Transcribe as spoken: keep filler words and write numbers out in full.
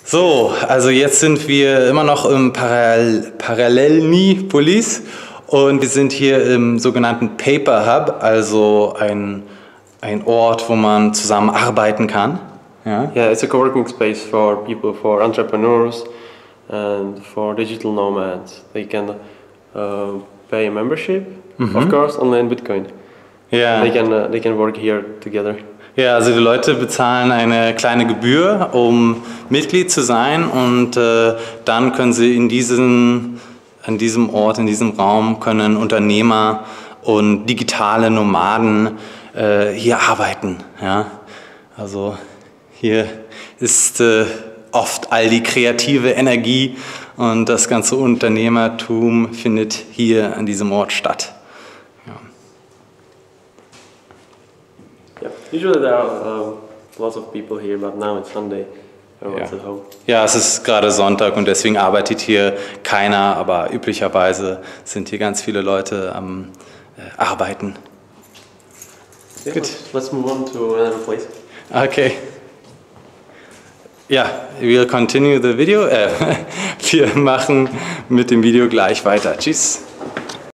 So, also jetzt sind wir immer noch im Parallel Parallelni Police und wir sind hier im sogenannten Paper Hub, also ein, ein Ort, wo man zusammen arbeiten kann. Ja? Yeah, it's a co-working space for people, for entrepreneurs and for digital nomads. They can uh, pay a membership, mm-hmm. of course, and then Bitcoin. Yeah. They can uh, they can work here together. Ja, also die Leute bezahlen eine kleine Gebühr, um Mitglied zu sein, und äh, dann können sie in diesen, an diesem Ort, in diesem Raum, können Unternehmer und digitale Nomaden äh, hier arbeiten. Ja? Also hier ist äh, oft all die kreative Energie und das ganze Unternehmertum findet hier an diesem Ort statt. Yeah, usually there are um, lots of people here, but now it's Sunday. Everyone's Ja. at home. Ja, es ist gerade Sonntag und deswegen arbeitet hier keiner, aber üblicherweise sind hier ganz viele Leute am äh, Arbeiten. Yeah, Good. let's, let's move on to another place. Okay. Ja, we'll continue the video. Äh, wir machen mit dem Video gleich weiter. Tschüss.